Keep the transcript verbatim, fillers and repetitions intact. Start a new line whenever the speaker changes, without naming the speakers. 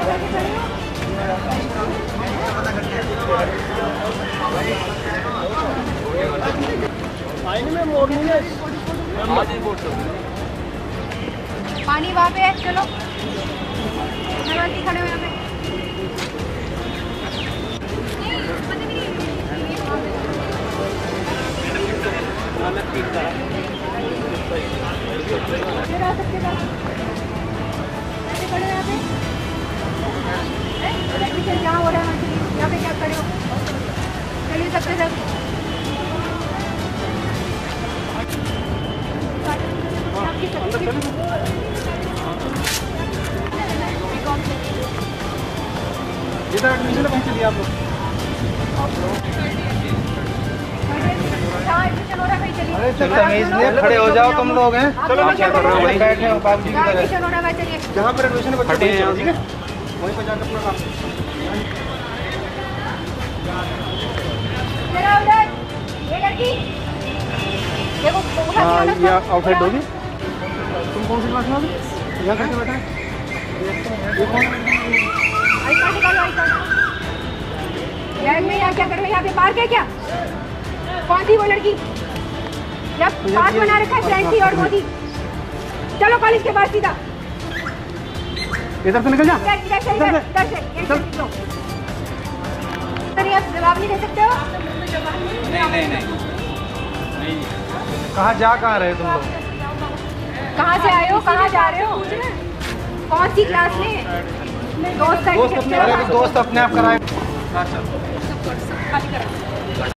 पानी वहाँ पे है, चलो खड़े हो यहाँ पे। यहाँ हो रहा है यहाँ पे, क्या खड़े हो? चलिए सबसे सब
इधर एडमिशन कहाँ चलिए आप लोग?
अरे चलो खड़े हो जाओ तुम लोग हैं। चलो मैं क्या कर रहा हूँ, वहीं बैठे हो बाबूजी की तरह।
जहाँ पर एडमिशन बच्चे खड़े हैं, ठीक है, वहीं पर जाकर अपना काम।
ये लड़की देखो,
हाँ ये आउटसाइड दोगी। तुम कौन सी क्लास में हो? यहाँ करके बैठा है। ये कौन?
आई कार्ड निकालो, आई कार्ड। यार मैं यहाँ क्या कर रहा हूँ? यहाँ पे पार्क है क्या? कौन थी वो लड़की? जब पार्क बना रखा है फ्रेंसी और मोदी। चलो कॉलेज के पास सीधा।
इधर से निकल जा।
इधर इधर से इधर इधर से इधर निकलो। आप जवाब नहीं दे सकते हो?
नहीं नहीं नहीं नहीं।
कहाँ जा कहाँ रहे तुम लोग?
कहाँ से आए हो? कहाँ जा रहे हो? कौन सी क्लास में? दोस्त
दोस्त अपने दोस्त अपने आप कराए।
खाली करा।